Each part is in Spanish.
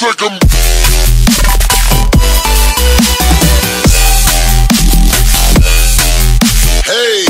take 'em. Hey.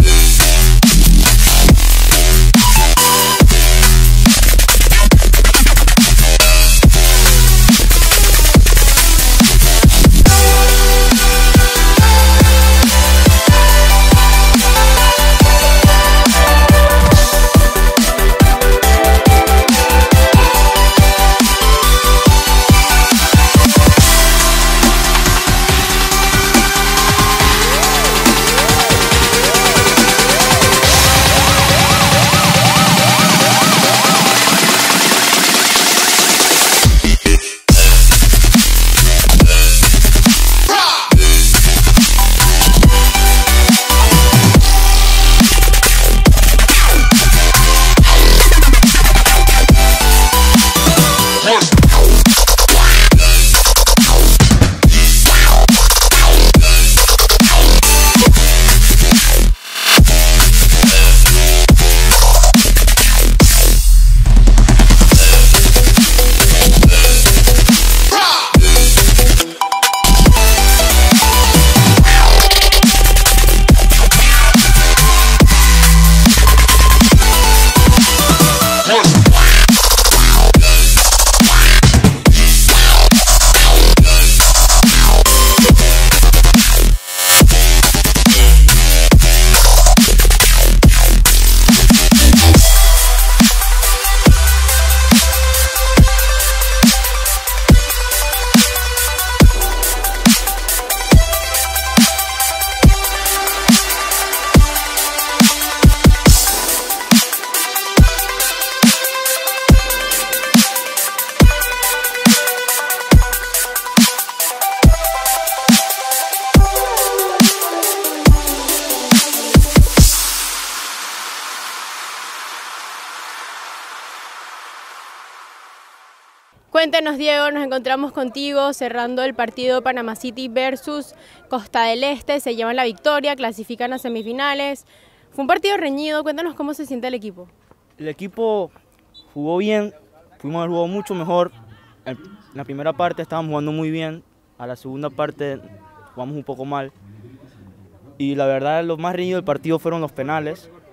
Cuéntanos, Diego, nos encontramos contigo cerrando el partido Panama City versus Costa del Este. Se llevan la victoria, clasifican a semifinales. Fue un partido reñido. Cuéntanos cómo se siente el equipo. El equipo jugó bien, fuimos al juego mucho mejor. En la primera parte estábamos jugando muy bien, a la segunda parte jugamos un poco mal. Y la verdad, lo más reñido del partido fueron los penales.